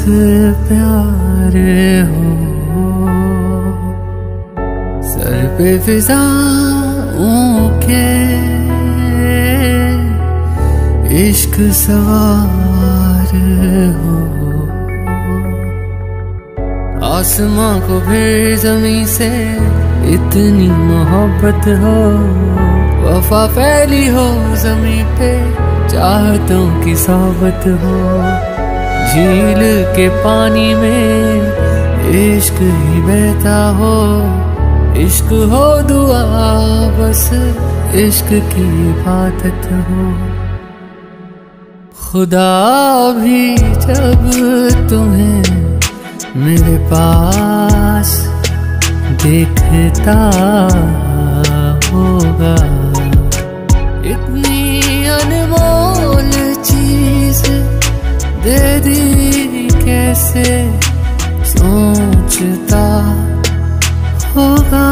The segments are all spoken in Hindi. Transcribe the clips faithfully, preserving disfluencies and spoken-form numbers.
प्यार हो, सर पे फिजाओं के इश्क सवार हो। आसमां को भी ज़मीं से इतनी मोहब्बत हो, वफा फैली हो ज़मीं पे चाहतों की सोबत हो। झील के पानी में इश्क ही बहता हो, इश्क हो दुआ बस इश्क की इबादत हो। खुदा भी जब तुम्हें मेरे पास देखता होगा, इतनी अनमोल चीज दे दी कैसे सोचता होगा।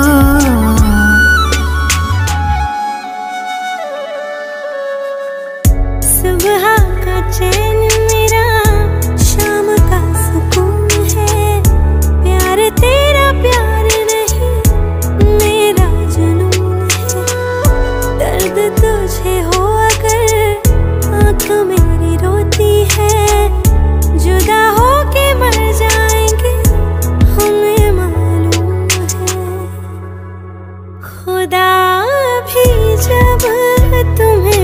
सुबह का चैन मेरा शाम का सुकून है, प्यार तेरा प्यार नहीं मेरा जुनून है। दर्द तुझे हो अगर आँख मेरी रोती है, जुदा हो के मर जाएंगे हमें मालूम है। खुदा भी जब तुम्हें